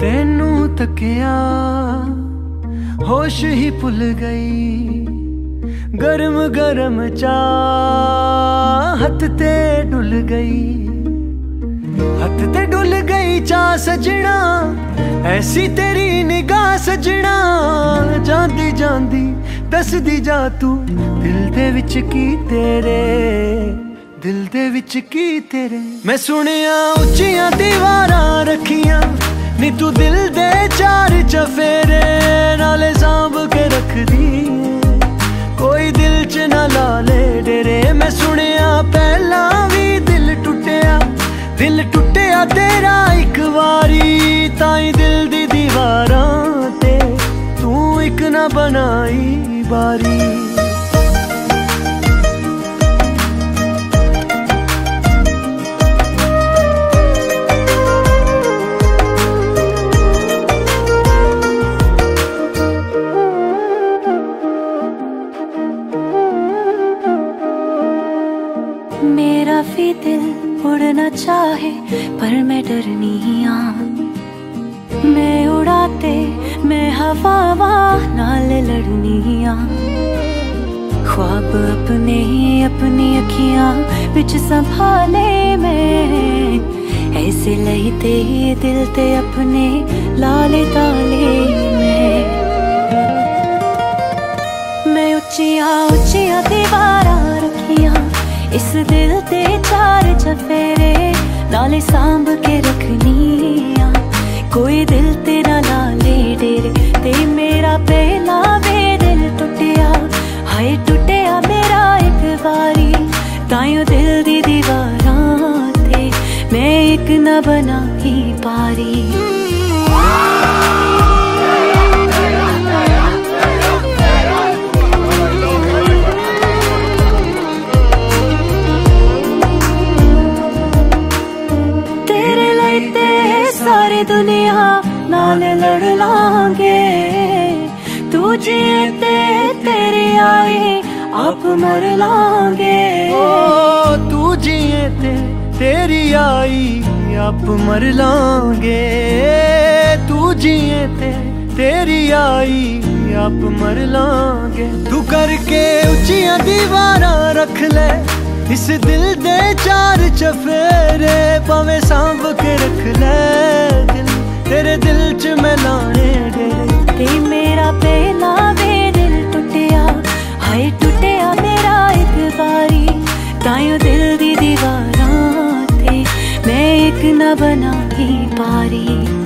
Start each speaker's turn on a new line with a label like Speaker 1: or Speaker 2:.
Speaker 1: तेनू तकिया होश ही भुल गई, गरम गरम चाह हथ ते डुल गई, हथ ते डुल गई चाह सजना, ऐसी तेरी निगाह सजना। जांदी जांदी दसदी जा तू दिल दे विच की तेरे, दिल दे विच की तेरे। मैं सुनिया उच्चियां दीवारां रखियां नी तू दिल दे चार चफेरे, नाले सांभ के रख दी कोई दिल च ना ला ले डेरे। मैं सुनिया पहला भी दिल टुटिया, दिल टुटिया तेरा एक वारी, ताई दिल दी दीवारां ते तू एक ना बनाई बारी।
Speaker 2: मेरा भी दिल उड़ना चाहे पर मैं डरनी हाँ, मैं उड़ाते मैं हवावा नाल लड़नी हाँ। ख्वाब अपने अपनी अखियां विच संभाले मैं, ऐसे लईते दिल ते अपने लाले ताले मैं उच्चियां उच्चियां दीवारां रखियां, इस दिल ते चार चफेरे, नाले सांभ के रखनिया कोई दिल ते ना लाले डेरे। ते मेरा पहला वे दिल टुटिया, हाय टुटिया मेरा एक बारी, ताइयों दिल दी दीवारां ते मैं एक ना बना ही पारी। सारी दुनिया नाल लड़ लांगे, तू जिए ते तेरी आई आप मर लांगे।
Speaker 1: ओ तू जिए ते तेरी आई आप मर लांगे, तू जिए ते तेरी आई आप मर लांगे। तू करके उच्चियां दीवारां रख ले इस दिल दे चार चफेरे, भावें सांभ के रख ले दिल तेरे दिल च मैं लाने डेरे।
Speaker 2: ते मेरा पहला वे दिल टुटिया, हाय टुटिया मेरा एक बारी, ताइयों दिल दी दीवारां ते मैं एक ना बना ही पारी।